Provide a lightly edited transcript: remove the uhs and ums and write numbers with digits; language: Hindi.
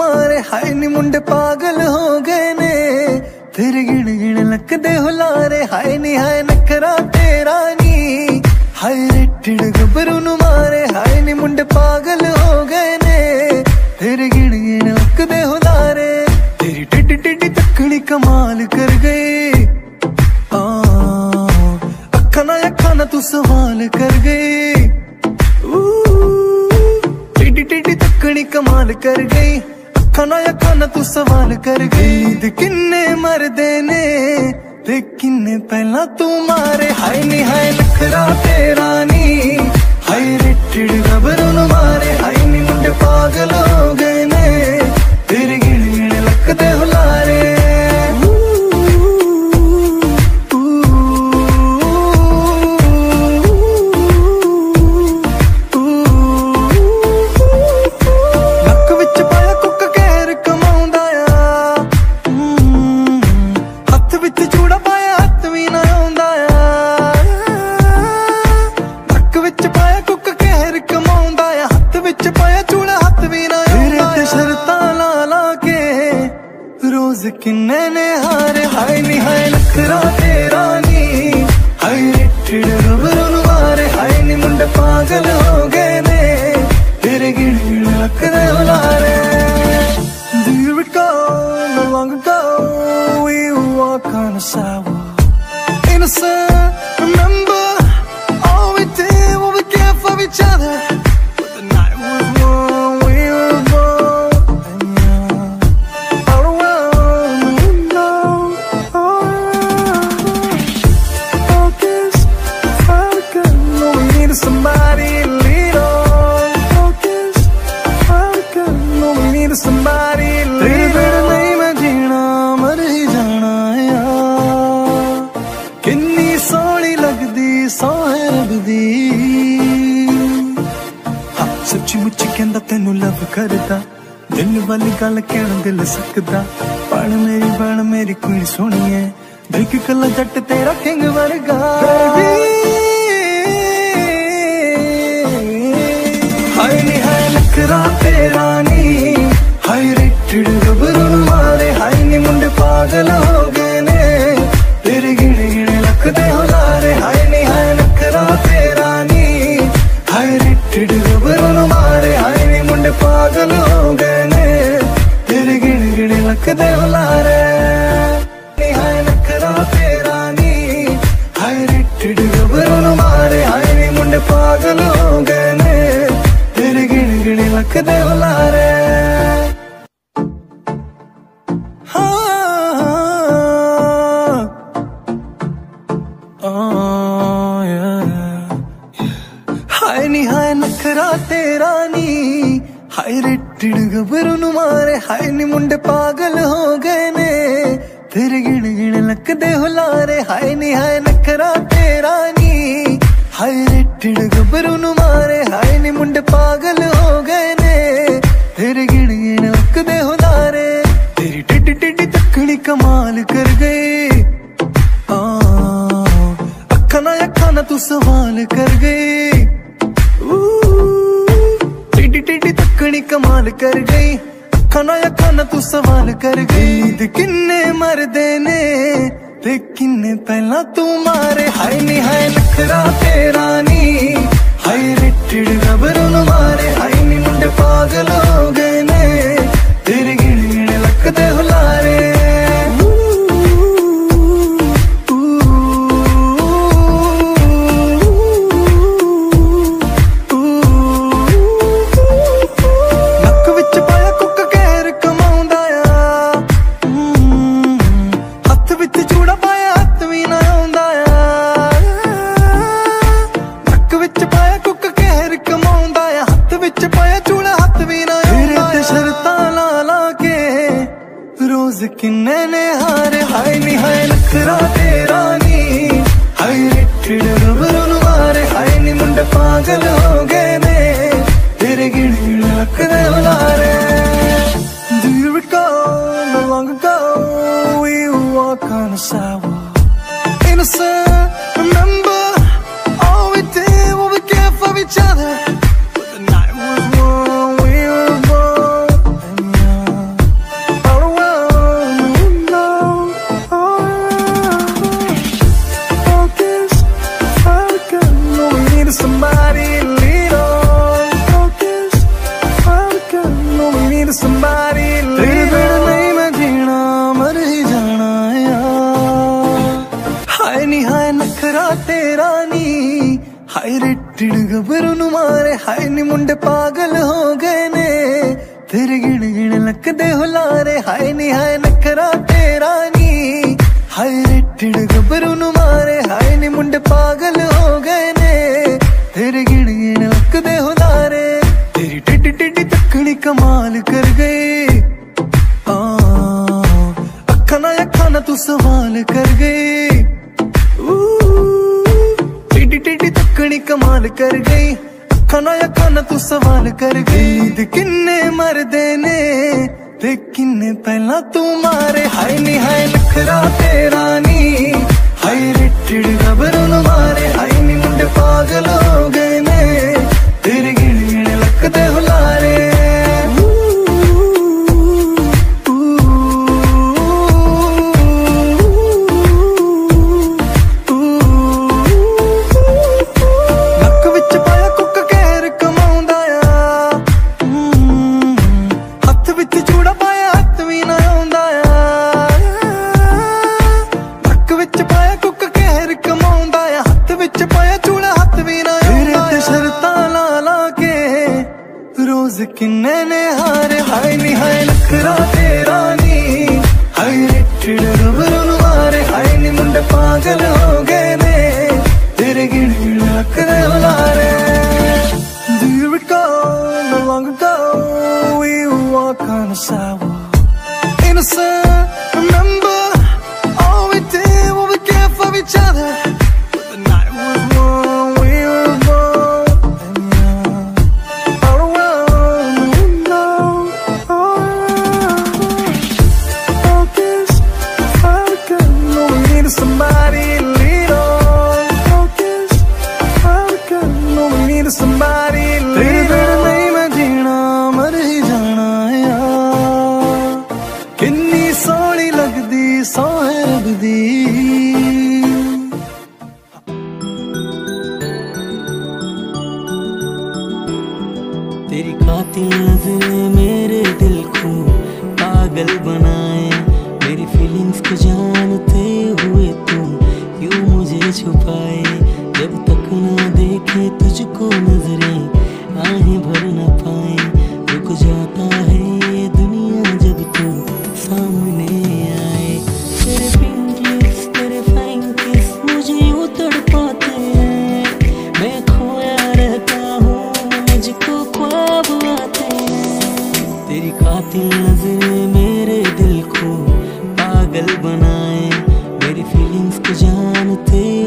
मारे हाय नी मुंडे पागल हो गए ने तेरे गिण गिण लकदे हुलारे हाय नी हाय नखरा तेरा नी हाय रेटिड गबरू नु मारे हाय नी मुंडे पागल हो गए ने तेरे गिण गिण लकदे हुलारे तेरी टिड्डी टिड्डी तकड़ी कमाल कर गई अखा ना तू सवाल कर गई टिड्डी टिड्डी तकड़ी कमाल कर गई अखा ना तू सवाल कर गई किन्ने मरदे ने ते किन्ने पहला तू मारे हाय नी हाय नखरा तेरा नी हाय रेटिड गबरू नु मारे हाय नी मुंडे पागल हो गए ने तेरे गिण गिण लकदे हुलारे किन्ने ने हारे हाय नी हाय नखरा तेरा नी हाय रेटिड गबरू नु मारे हाय नी मुंडे पागल हो गए ने तेरे गिण गिण लकदे हुलारे Do you recall no long ago we walk on a sidewalk innocent remember all we did what we cared for each other but the night was warm we were bold and young all around somebody lead on focus focus no we need somebody lead on नहीं मैं जीना मर ही जाना यार किन्नी सोहनी लगदी सोहे रबदी हाँ सच्ची मुच्ची कहंदा तेनू लव करदा दिल वाली गल कहण दिल सकदा बन मेरी कुड़ी सोहनी है देख कला जट तेरा किंग वर्गा हाय नी हाय नखरा तेरा नी हाय रेटिड गबरू नु मारे हाय नी मुंडे पागल हो गए ने तेरे गिण गिण लकदे हुलारे हाय नी हाय नखरा तेरा नी हाय रेटिड गबरू नु मारे हाय नी मुंडे पागल हो गए ने तेरे गिण गिण लकदे हुलारे नी हाय नखरा तेरा नी हाय रेटिड गबरू नु मारे हाय नी मुंडे पागल हो गए ने तेरे गिण गिण लकदे हुलारे हाय नी हाय नखरा तेरा नी हाय रेटिड गबरू नु मारे हाय नी मुंडे पागल हो गए ने तेरे गिण गिण लकदे हुलारे हाय नी हाय नखरा तेरा नी हाय रेटिड गबरू नु मारे हाय नी मुंडे पागल हो गए ने तेरे गिण गिण लकदे हुलारे तेरी टिड्डी टिड्डी तकड़ी कमाल कर गई अखा ना तू सवाल कर गई टिड्डी टिड्डी तकड़ी कमाल कर गई अखा ना तू सवाल कर गई किन्ने मरदे ने ते किन्ने पहला तू मारे हाय नी हाय नखरा तेरा नी हाय रेटिड गबरू नु मारे हाय नी मुंडे पागल हो गए ने तेरे गिण गिण लकदे हुलारे किन्ने ने हारे हाय नी हाय नखरा तेरा नी हाय रेटिड गबरू नु मारे हाय नी मुंडे पागल हो गए ने तेरे गिण गिण लकदे हुलारे Do you recall no long ago we walk on a sidewalk innocent remember all we did what we cared for each other but the night was warm we were bold and young मुंडे पागल हो गए ने तेरे गिण गिण लकदे हुलारे हाय नी हाय नखरा तेरा नी हाय रेटिड गबरू नु मारे हाय नी मुंडे पागल हो गए ने तेरे गिण गिण लकदे हुलारे तेरी टिड्डी टिड्डी तकनी कमाल कर गई अखा ना तू सवाल कर गई टिड्डी टिड्डी तकनी कमाल कर गई खाना तू सवाल कर गई किन्ने मरदे ने ते किन्ने पहला तू मारे हाय नी हाय नखरा तेरा नी हाय रेटिड गबरू नु मारे हाय नी मुंडे पागल हो गए ने तेरे गिण गिण लकदे हुलारे किन्ने ने हारे हाय नी हाय नखरा तेरा नी हाय रेटिड गबरू नु मारे हाय नी मुंडे पागल हो गए ने तेरे गिण गिण लकदे हुलारे Do you recall no long ago we walk on the sidewalk innocent remember all we did what we cared for each other but the night was warm we were born and young all around somebody lead on focus somebody lead on नहीं मैं जीना मर ही जाना यार किन्नी सोहनी लगदी सोहे रबदी तेरी कातिल नजरें मेरे दिल को पागल बनाए मेरी फीलिंग्स को जानते हुए तुम क्यों मुझे छुपाए जब तक ना देखे तुझको नजरें आहें भर न पाए रुक जाता है ये दुनिया जब तुम सामने आए तेरे पिंक लिप्स तेरे फाइन किस मुझे यूं तड़पाते हैं मैं खोया रहता हूँ मुझको ख्वाब आते हैं तेरी कातिल नजरें मेरे दिल को पागल बनाए मेरी फीलिंग्स को जानते